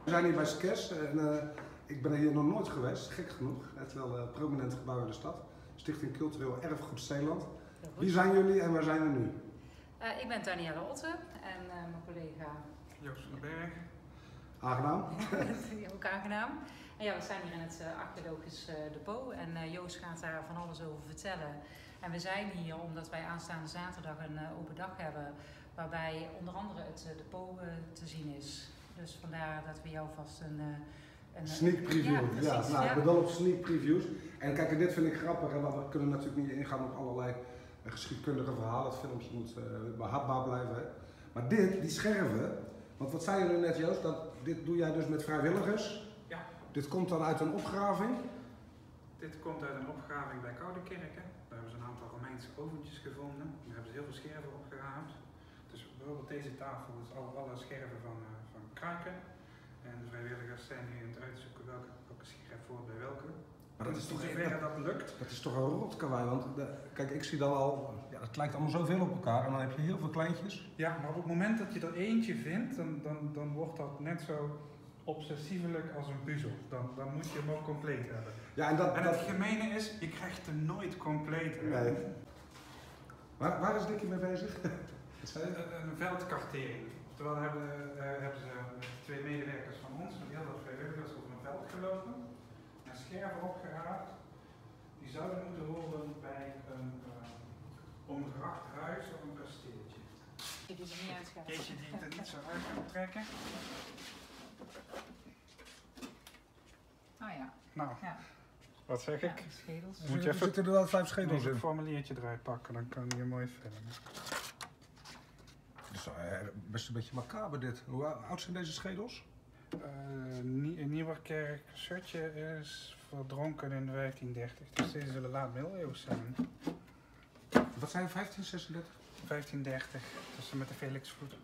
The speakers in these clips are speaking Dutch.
We zijn hier bij Skes en ik ben hier nog nooit geweest, gek genoeg. Het is wel een prominent gebouw in de stad. Stichting Cultureel Erfgoed Zeeland. Wie zijn jullie en waar zijn we nu? Ik ben Danielle Otte en mijn collega Joost van den Berg. Aangenaam. ook aangenaam. En ja, we staan hier in het archeologisch depot en Joost gaat daar van alles over vertellen. En we zijn hier omdat wij aanstaande zaterdag een open dag hebben waarbij onder andere het depot te zien is. Dus vandaar dat we jou vast een sneak preview. Ja, precies, ik ben wel op sneak previews. En kijk, en dit vind ik grappig, en we kunnen natuurlijk niet ingaan op allerlei geschiedkundige verhalen. Het filmpje moet behapbaar blijven. Hè. Maar die scherven, want wat zei je net Joost, dit doe jij dus met vrijwilligers? Ja. Dit komt dan uit een opgraving? Dit komt uit een opgraving bij Koudekerken. Daar hebben ze een aantal Romeinse oventjes gevonden. Daar hebben ze heel veel scherven opgeruimd. Dus bijvoorbeeld deze tafel is alle scherven van kruiken. En de vrijwilligers zijn nu aan het uitzoeken welke scherf hoort bij welke. Maar dat is toch dat lukt. Dat is toch een rotkawaai, want kijk, ik zie dan al, ja, het lijkt allemaal zoveel op elkaar en dan heb je heel veel kleintjes. Ja, maar op het moment dat je er eentje vindt, dan wordt dat net zo obsessievelijk als een puzzel. Dan moet je hem ook compleet hebben. Ja, en het gemene is, je krijgt hem nooit compleet. Nee. Waar is Dickie mee bezig? Een veldkartering. Terwijl hebben ze met 2 medewerkers van ons, met heel veel vrijwilligers, over een veld gelopen. En scherven opgeraapt. Die zouden moeten horen bij een omgracht huis of een kasteeltje. die er niet uitgaan. Eentje die het er niet zo uit kan trekken. Oh ja. Nou, Ja. wat zeg Ja, ik? de schedels. Moet je Er even zitten er wel 5 schedels een in. formuliertje eruit pakken, dan kan je mooi filmen. Het is best een beetje macaber dit. Hoe oud zijn deze schedels? Nieuwerkerk Sutje is verdronken in 1530, dus deze zullen laat middeleeuws zijn. Wat zijn 1536? 1530, tussen met de Felixvloed.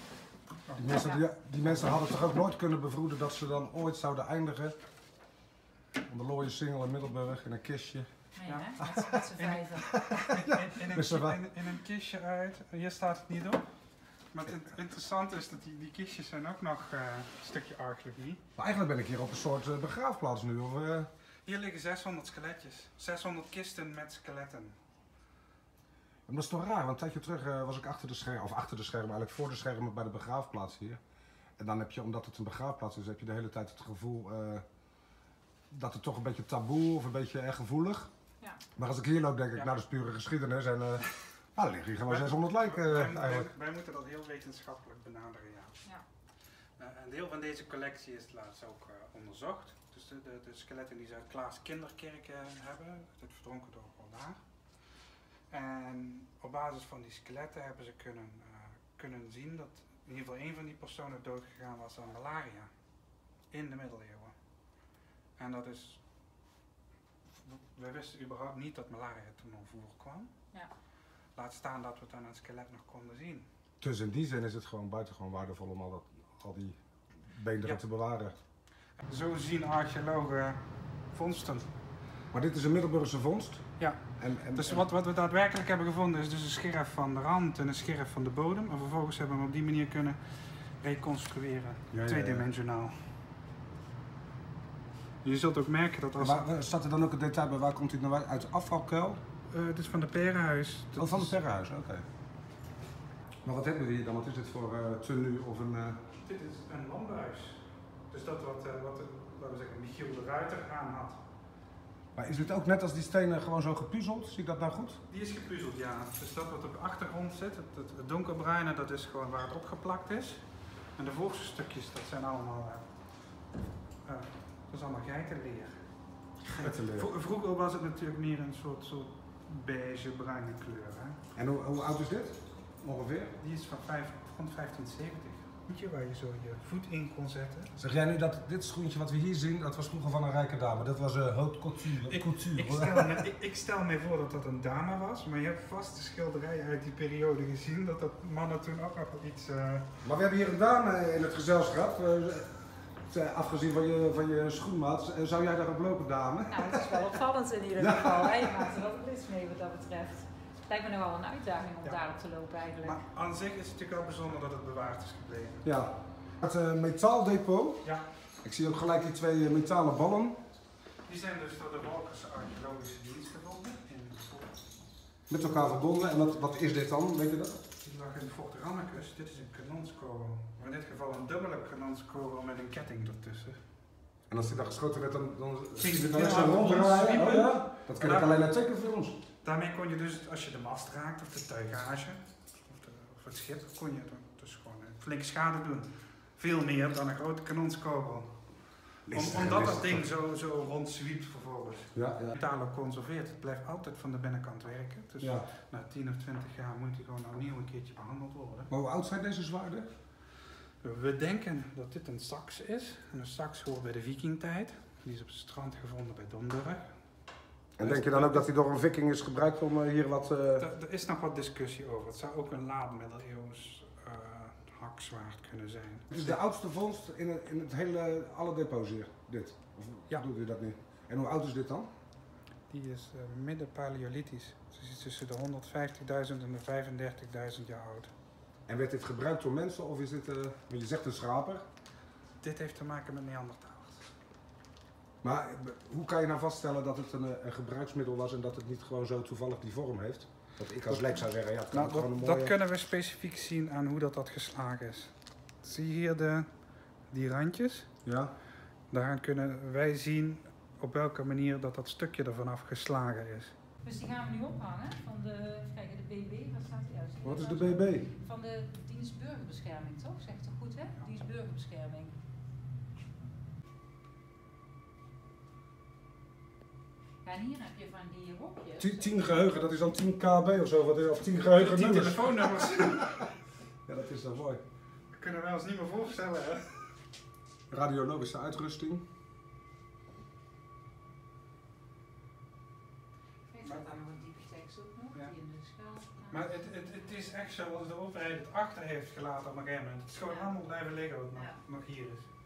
Die mensen hadden toch ook nooit kunnen bevroeden dat ze dan ooit zouden eindigen aan de looie singel in Middelburg in een kistje. Nee, Ja. hè? Met z'n vijven. In een kistje uit, hier staat het niet op. Maar het interessante is dat die kistjes zijn ook nog een stukje archeologie. Maar eigenlijk ben ik hier op een soort begraafplaats nu. Of, Hier liggen 600 skeletjes, 600 kisten met skeletten. dat is toch raar, want een tijdje terug was ik achter de schermen, eigenlijk voor de schermen bij de begraafplaats hier. En dan heb je, omdat het een begraafplaats is, heb je de hele tijd het gevoel dat het toch een beetje taboe of een beetje gevoelig. Ja. Maar als ik hier loop denk ik, nou dat is pure geschiedenis en er liggen hier gewoon 600 lijken eigenlijk. Wij moeten dat heel wetenschappelijk benaderen, ja. Een deel van deze collectie is laatst ook onderzocht. Dus de skeletten die ze uit Klaas Kinderkerk hebben, dit verdronken door daar. En op basis van die skeletten hebben ze kunnen zien dat in ieder geval 1 van die personen doodgegaan was aan malaria in de middeleeuwen. En dat is, wij wisten überhaupt niet dat malaria toen al voorkwam. Ja. Laat staan dat we het aan een skelet nog konden zien. Dus in die zin is het gewoon buitengewoon waardevol om al die beenderen te bewaren. Zo zien archeologen vondsten. Maar dit is een Middelburgse vondst. Ja. Dus wat we daadwerkelijk hebben gevonden is dus een scherf van de rand en een scherf van de bodem. En vervolgens hebben we hem op die manier kunnen reconstrueren, tweedimensionaal. Je zult ook merken dat als... Maar staat er dan ook een detail bij, waar komt dit nou uit? Uit afvalkuil? Dit is van de Perenhuis. Van het Perrenhuis, oké. Maar wat hebben we hier dan? Wat is dit voor tenue of een... Dit is een landhuis. Dus dat laten we zeggen, Michiel de Ruiter aan had. Maar is dit ook net als die stenen gewoon zo gepuzzeld? Zie ik dat nou goed? Die is gepuzzeld, ja. Dus dat wat op de achtergrond zit, het donkerbruine, dat is gewoon waar het opgeplakt is. En de voorste stukjes, dat zijn allemaal, dat is allemaal geitenleer. Geitenleer. Vroeger was het natuurlijk meer een soort beige, bruine kleur. Hè. En hoe oud is dit? Ongeveer? Die is van 1570. Weet je waar je zo je voet in kon zetten? Zeg jij nu dat dit schoentje wat we hier zien, dat was vroeger van een rijke dame? Dat was haute couture. Ik stel me voor dat dat een dame was, maar je hebt vast de schilderijen uit die periode gezien dat mannen toen ook nog iets... Maar we hebben hier een dame in het gezelschap. Afgezien van je schoenmaat, zou jij daarop lopen, dame? Nou, het is wel opvallend in ieder geval. Hè? Je maakt er wel een iets mee wat dat betreft. Het lijkt me nogal een uitdaging om daarop te lopen eigenlijk. Maar aan zich is het natuurlijk wel bijzonder dat het bewaard is gebleven. Ja. Het metaaldepot. Ja. Ik zie ook gelijk die twee metalen ballen. Die zijn dus door de Walkerse Archeologische Dienst gevonden. Met elkaar verbonden. En wat is dit dan? Weet je dat? Die lag in Fort Rannekes. Dit is een kanonskogel. Maar in dit geval een dubbele kanonskogel met een ketting ertussen. En als die dan geschoten werd, dan Ging zie je het dan echt helemaal zo ronddraaien. rond Oh, ja. Dat ken ik alleen uit tekenfilms. Daarmee kon je dus, als je de mast raakt of de tuigage of het schip, kon je dus gewoon een flinke schade doen. Veel meer dan een grote kanonskogel. Omdat dat ding zo rondzwiept vervolgens. Ja. Metalen conserveert, het blijft altijd van de binnenkant werken. Dus Ja. na 10 of 20 jaar moet die gewoon opnieuw een keertje behandeld worden. Maar hoe oud zijn deze zwaarden? We denken dat dit een sax is. En een sax hoort bij de vikingtijd. Die is op het strand gevonden bij Domburg. En denk je dan ook dat hij door een viking is gebruikt om hier wat... Er is nog wat discussie over. Het zou ook een laat-middeleeuws hakzwaard kunnen zijn. Het is de oudste vondst in het hele, alle depots hier, dit? Of Ja. doet u dat niet? En hoe oud is dit dan? Die is midden paleolithisch. Dus die is tussen de 150.000 en de 35.000 jaar oud. En werd dit gebruikt door mensen of is dit, je zegt een schraper, Dit heeft te maken met Neandertalers. maar hoe kan je nou vaststellen dat het een gebruiksmiddel was en dat het niet gewoon zo toevallig die vorm heeft? Dat ik als lek zou zeggen, ja, het kan ook gewoon een mooie... Dat kunnen we specifiek zien aan hoe dat geslagen is. Zie je hier die randjes? Ja? Daaraan kunnen wij zien op welke manier dat stukje er vanaf geslagen is. Dus die gaan we nu ophangen van de, even kijken, de BB, wat staat er juist? Wat is de BB? Van de dienst burgerbescherming, toch? Zegt toch goed, hè? Dienst burgerbescherming. Ja, en hier heb je van die hokjes. 10 geheugen, dat is dan 10 KB of zo, of 10 geheugen 10 nummers. telefoonnummers. Ja, dat is dan mooi. Dat kunnen wij ons niet meer voorstellen, hè? Radiologische uitrusting. Kijk, staat daar nog een diepe tekst ook nog, Ja. die in de schaal. Maar het is echt zoals de overheid het achter heeft gelaten op een gegeven moment. Het is gewoon allemaal blijven liggen wat nog hier is.